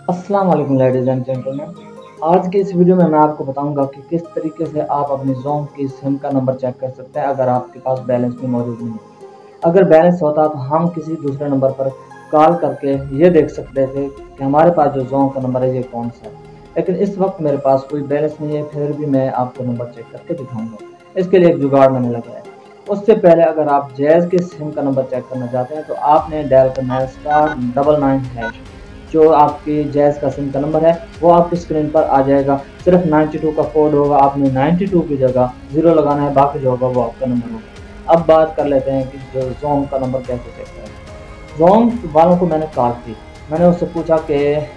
अस्सलाम वालेकुम ladies and gentleman. आज के इस वीडियो में मैं आपको बताऊंगा कि किस तरीके से आप अपनी जोन की सिम का नंबर चेक कर सकते हैं अगर आपके पास बैलेंस भी मौजूद नहीं है। अगर बैलेंस होता तो हम किसी दूसरे नंबर पर कॉल करके ये देख सकते थे कि हमारे पास जो जोन का नंबर है ये कौन सा है, लेकिन इस वक्त मेरे पास कोई बैलेंस नहीं है, फिर भी मैं आपको नंबर चेक करके दिखाऊंगा। इसके लिए एक जुगाड़ मैंने लगाया। उससे पहले अगर आप जैज़ के सिम का नंबर चेक करना चाहते हैं तो आपने डायल करना है *99#। जो आपकी जैज़ का सिम का नंबर है वो आपकी स्क्रीन पर आ जाएगा। सिर्फ 92 का कोड होगा, आपने 92 की जगह 0 लगाना है, बाकी जो होगा वो आपका नंबर होगा। अब बात कर लेते हैं कि जो जोन का नंबर कैसे चेक करें। जोन वालों को मैंने कॉल की, मैंने उससे पूछा कि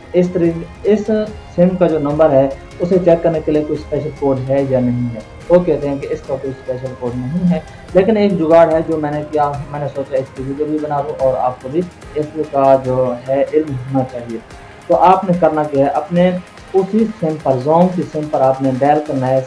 इस सिम का जो नंबर है उसे चेक करने के लिए कोई स्पेशल कोड है या नहीं है। वो कहते हैं कि इसका कोई स्पेशल कोड नहीं है, लेकिन एक जुगाड़ है जो मैंने किया। मैंने सोचा इसकी वीडियो भी बना दूँ और आपको भी इसका जो है इल्म होना चाहिए। तो आपने करना क्या है, अपने उसी सिम पर, जोन की सिम पर आपने डायल करना है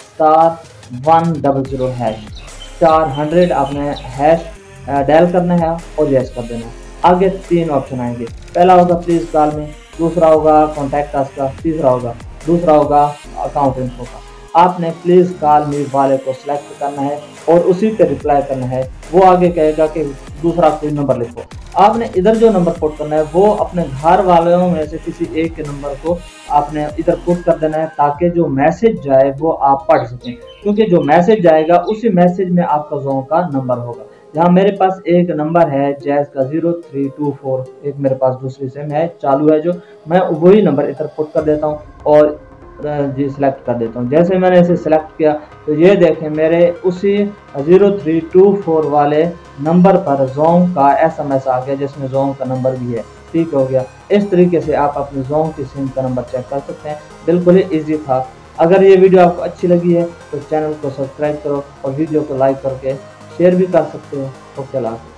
*100#, स्टार 100 आपने हैश डायल करना है और यस कर देना है। आगे 3 ऑप्शन आएंगे, पहला होगा प्लीज कॉल में, दूसरा होगा कॉन्टैक्ट अस का, दूसरा होगा अकाउंट इन्फो का। आपने प्लीज कॉल मी वाले को सिलेक्ट करना है और उसी पे रिप्लाई करना है। वो आगे कहेगा कि दूसरा कोई नंबर लिखो। आपने इधर जो नंबर पुट करना है वो अपने घर वालों में से किसी एक के नंबर को आपने इधर पुट कर देना है, ताकि जो मैसेज जाए वो आप पढ़ सकें, क्योंकि जो मैसेज जाएगा उसी मैसेज में आपका जोन का नंबर होगा। जहाँ मेरे पास एक नंबर है जैज़ का 0324, एक मेरे पास दूसरी सिम है चालू है, जो मैं वही नंबर इधर पुट कर देता हूँ और जी सिलेक्ट कर देता हूँ। जैसे मैंने इसे सिलेक्ट किया तो ये देखें मेरे उसी 0324 वाले नंबर पर जोन का SMS आ गया, जिसमें जोन का नंबर भी है। ठीक हो गया। इस तरीके से आप अपनी जोन की सिम का नंबर चेक कर सकते हैं। बिल्कुल ही ईजी था। अगर ये वीडियो आपको अच्छी लगी है तो चैनल को सब्सक्राइब करो और वीडियो को लाइक करके शेयर भी कर सकते हो। ओके, अल्लाह हाफ़िज़।